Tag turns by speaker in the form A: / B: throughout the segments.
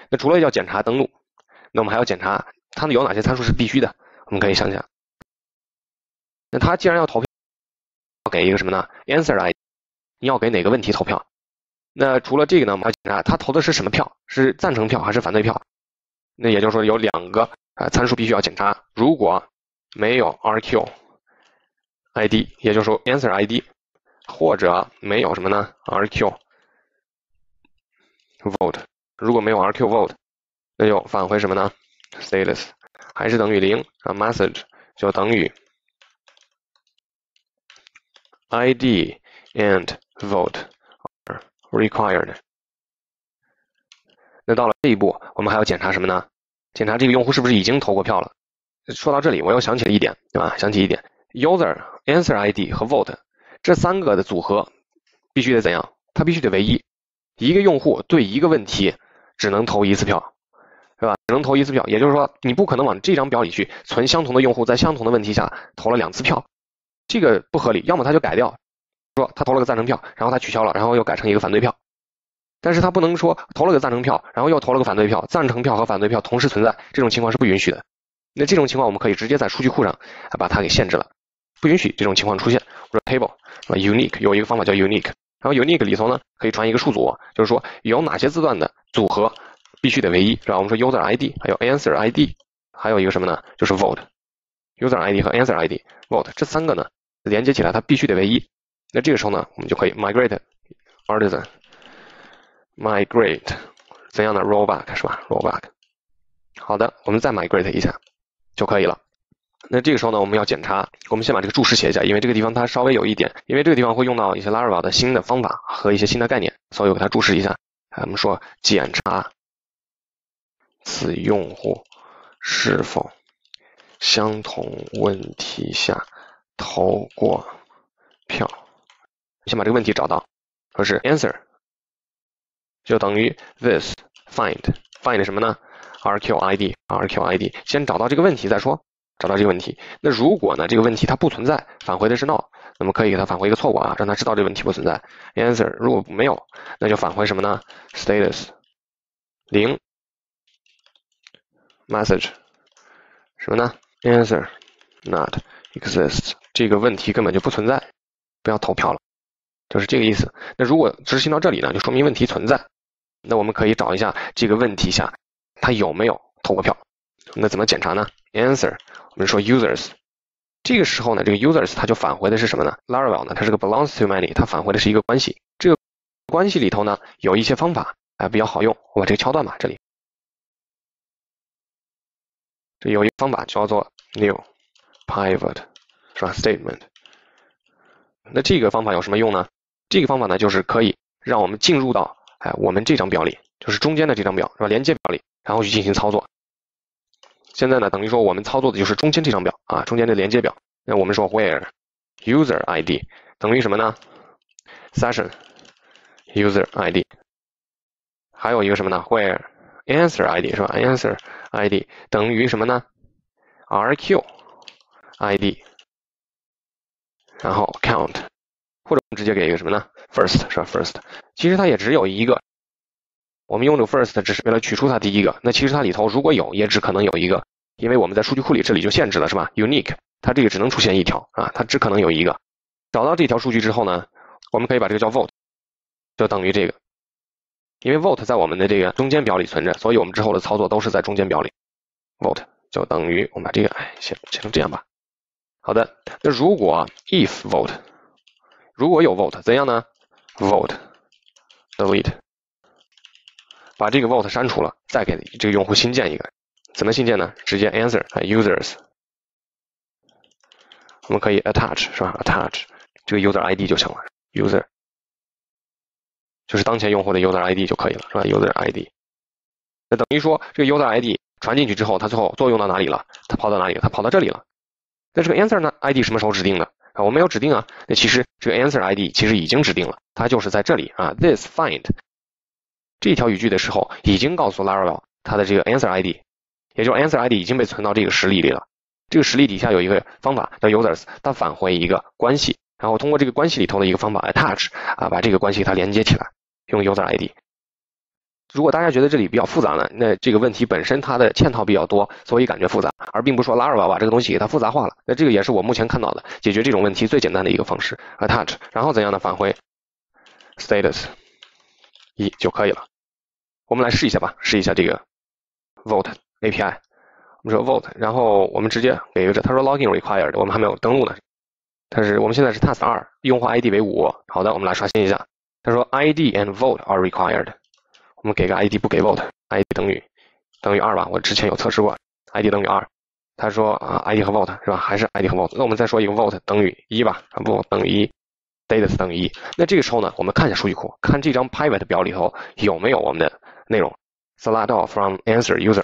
A: 那除了要检查登录，那我们还要检查它有哪些参数是必须的。我们可以想想，那它既然要投票，要给一个什么呢 ？answer ID， 你要给哪个问题投票？那除了这个呢，我们要检查他投的是什么票，是赞成票还是反对票？那也就是说有2个参数必须要检查。如果没有 RQ ID， 也就是说 answer ID， 或者没有什么呢 RQ vote， 如果没有 RQ vote， 那就返回什么呢 status 还是等于0， message 就等于 ID and vote are required。 那到了这一步，我们还要检查什么呢？检查这个用户是不是已经投过票了。说到这里，我又想起了一点，对吧？想起一点 ，user answer ID 和 vote 这3个的组合必须得怎样？它必须得唯一。一个用户对一个问题只能投1次票，对吧？只能投1次票，也就是说，你不可能往这张表里去存相同的用户在相同的问题下投了2次票，这个不合理。要么他就改掉，说他投了个赞成票，然后他取消了，然后又改成一个反对票。但是他不能说投了个赞成票，然后又投了个反对票，赞成票和反对票同时存在，这种情况是不允许的。那这种情况我们可以直接在数据库上把它给限制了，不允许这种情况出现。我说 table unique 有一个方法叫 unique， 然后 unique 里头呢可以传一个数组，就是说有哪些字段的组合必须得唯一，是吧？我们说 user ID 还有 answer ID， 还有一个什么呢？就是 vote。 user ID 和 answer ID vote 这3个呢连接起来它必须得唯一。那这个时候呢我们就可以 migrate artisan migrate 怎样的 rollback 是吧 rollback。 好的，我们再 migrate 一下就可以了。那这个时候呢我们要检查，我们先把这个注释写一下，因为这个地方它稍微有一点，因为这个地方会用到一些 Laravel 的新的方法和一些新的概念，所以我给它注释一下。我们说检查此用户是否相同问题下投过票。先把这个问题找到，说是 answer 就等于 this find 什么呢 RQID， 先找到这个问题再说，找到这个问题。那如果呢这个问题它不存在，返回的是 no， 那么可以给它返回一个错误啊，让它知道这个问题不存在。answer 如果没有，那就返回什么呢 status 0 message 什么呢 answer not exists， 这个问题根本就不存在，不要投票了，就是这个意思。那如果执行到这里呢，就说明问题存在。那我们可以找一下这个问题下它有没有投过票。那怎么检查呢 answer 我们说 users， 这个时候呢这个 users 它就返回的是什么呢 Laravel 呢它是个 belongs to many， 它返回的是一个关系。这个关系里头呢有一些方法比较好用，我把这个敲断吧。这里这有一个方法叫做 new pivot 是吧 statement。 那这个方法有什么用呢？这个方法呢就是可以让我们进入到我们这张表里，就是中间的这张表是吧，连接表里，然后去进行操作。现在呢等于说我们操作的就是中间这张表啊，中间的连接表。那我们说 where user ID 等于什么呢 session user ID， 还有一个什么呢 where answer ID 是吧 answer ID 等于什么呢 RQ ID， 然后 count， 或者我们直接给一个什么呢 first 是吧 first， 其实它也只有一个，我们用这个 first 只是为了取出它第一个，那其实它里头如果有也只可能有一个，因为我们在数据库里这里就限制了是吧 unique， 它这个只能出现一条啊，它只可能有一个。找到这条数据之后呢，我们可以把这个叫 vote， 就等于这个，因为 vote 在我们的这个中间表里存着，所以我们之后的操作都是在中间表里。vote 就等于我们把这个写成这样吧。好的，那如果 if vote 如果有 vote 怎样呢 vote delete 把这个 vote 删除了，再给这个用户新建一个。怎么新建呢？直接 answer users， 我们可以 attach 是吧 attach 这个 user ID 就行了， user 就是当前用户的 user ID 就可以了是吧 user ID。 那等于说这个 user ID 传进去之后，它最后作用到哪里了？它跑到哪里了？它跑到这里了。那这个 answer 呢 ID 什么时候指定的我没有指定啊。那其实这个 answer ID 其实已经指定了，它就是在这里this find 这条语句的时候已经告诉 Laravel 它的这个 answer ID， 也就是 answer ID 已经被存到这个实例里了。这个实例底下有一个方法叫 users， 它返回一个关系，然后通过这个关系里头的一个方法 attach 把这个关系它连接起来，用 user ID。 如果大家觉得这里比较复杂呢，那这个问题本身它的嵌套比较多，所以感觉复杂，而并不是说 Laravel 把这个东西给它复杂化了。那这个也是我目前看到的解决这种问题最简单的一个方式 ，attach， 然后怎样的返回 status 1就可以了。我们来试一下吧，试一下这个 Vault API。我们说 Vault， 然后我们直接给一个，他说 login required， 我们还没有登录呢。但是我们现在是 task 2，用户 ID 为5。好的，我们来刷新一下。他说 ID and Vault are required。我们给个 ID 不给 Vault，ID 等于2吧，我之前有测试过 ，ID 等于2。他说ID 和 Vault 是吧？还是 ID 和 Vault？ 那我们再说一个 Vault 等于1吧 ，Vault 等于1，status 等于1。那这个时候呢，我们看一下数据库，看这张 pivot 表里头有没有我们的内容 ，select all from answer user，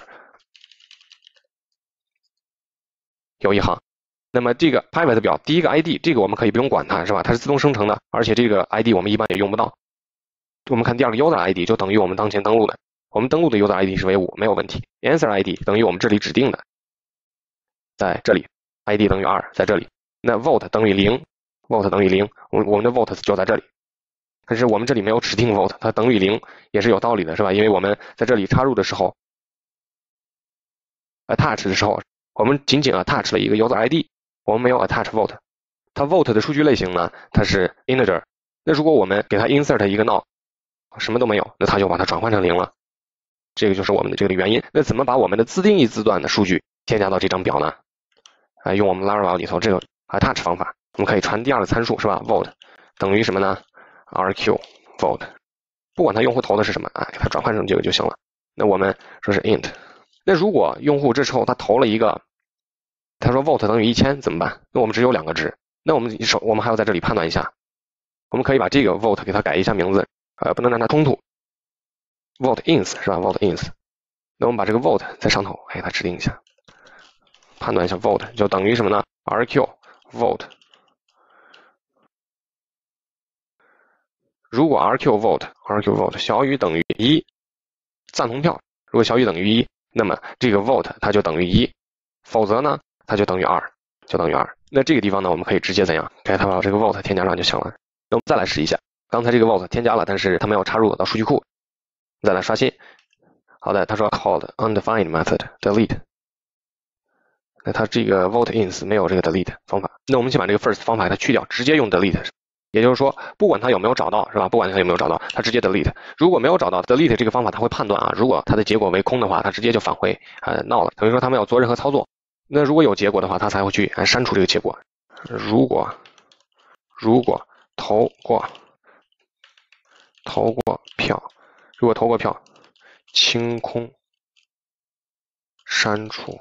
A: 有一行。那么这个 pivot 表第一个 ID， 这个我们可以不用管它是吧？它是自动生成的，而且这个 ID 我们一般也用不到。我们看第二个 user ID 就等于我们当前登录的，我们登录的 user ID 是为5，没有问题。answer ID 等于我们这里指定的，在这里 ID 等于2，在这里。那 Vault 等于0，Vault 等于0，我们的 Vault 就在这里。可是我们这里没有指定 Vault， 它等于0也是有道理的，是吧？因为我们在这里插入的时候 ，attach 的时候，我们仅仅 attach 了一个 user ID， 我们没有 attach Vault。它 Vault 的数据类型呢，它是 integer。那如果我们给它 insert 一个 null， 什么都没有，那它就把它转换成0了。这个就是我们的这个原因。那怎么把我们的自定义字段的数据添加到这张表呢？用我们 Laravel 里头这个 attach 方法，我们可以传第二个参数是吧 ？Vault 等于什么呢 ？RQ Vault， 不管它用户投的是什么给它转换成这个就行了。那我们说是 int。那如果用户这时候他投了一个，他说 Vault 等于1000怎么办？那我们只有2个值，那我们还要在这里判断一下，我们可以把这个 Vault 给它改一下名字。不能让它冲突 ，Vault ins 是吧 ？Vault ins， 那我们把这个 Vault 在上头给它指定一下，判断一下 Vault 就等于什么呢 ？RQ Vault， 如果 RQ Vault 小于等于1，赞同票如果小于等于1，那么这个 Vault 它就等于1，否则呢它就等于2，就等于2。那这个地方呢，我们可以直接怎样？给它把这个 Vault 添加上就行了。那我们再来试一下。刚才这个 Vault 添加了，但是它没有插入到数据库。再来刷新。好的，他说 called undefined method delete。那它这个 Vault ins 没有这个 delete 方法。那我们先把这个 first 方法给它去掉，直接用 delete。也就是说，不管它有没有找到，是吧？不管它有没有找到，它直接 delete。如果没有找到 delete 这个方法，它会判断如果它的结果为空的话，它直接就返回null了，等于说它没有做任何操作。那如果有结果的话，它才会去删除这个结果。如果投过票，清空删除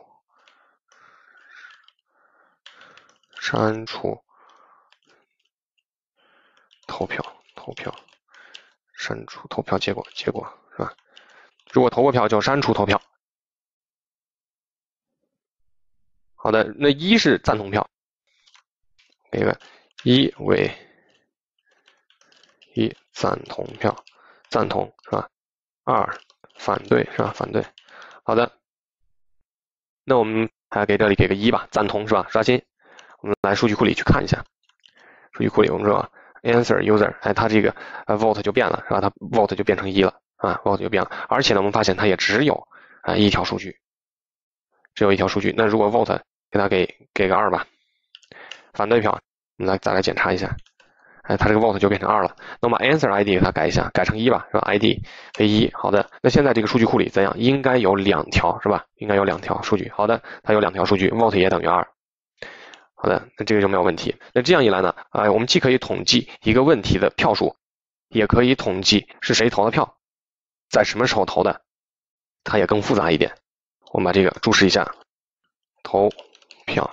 A: 投票删除投票结果是吧？如果投过票就删除投票。好的，那1是赞同票，给个1为1赞同票，赞同是吧？2反对是吧？反对。好的，那我们还给这里给个1吧，赞同是吧？刷新，我们来数据库里去看一下。数据库里我们说 answer user， 它这个Vault 就变了是吧？它 Vault 就变成1了Vault 就变了。而且呢，我们发现它也只有一条数据，只有一条数据。那如果 Vault 给它给个2吧，反对票，我们再来检查一下。它这个 Vault 就变成2了。那我们把 answer ID 给它改一下，改成1吧，是吧 ？ID 为1。好的，那现在这个数据库里怎样？应该有2条，是吧？应该有2条数据。好的，它有2条数据 ，Vault 也等于2。好的，那这个就没有问题。那这样一来呢，我们既可以统计一个问题的票数，也可以统计是谁投的票，在什么时候投的，它也更复杂一点。我们把这个注释一下，投票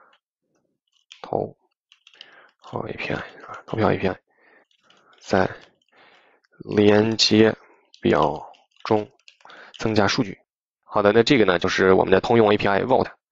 A: API 投票 API 在连接表中增加数据。好的，那这个呢就是我们的通用 API Vault。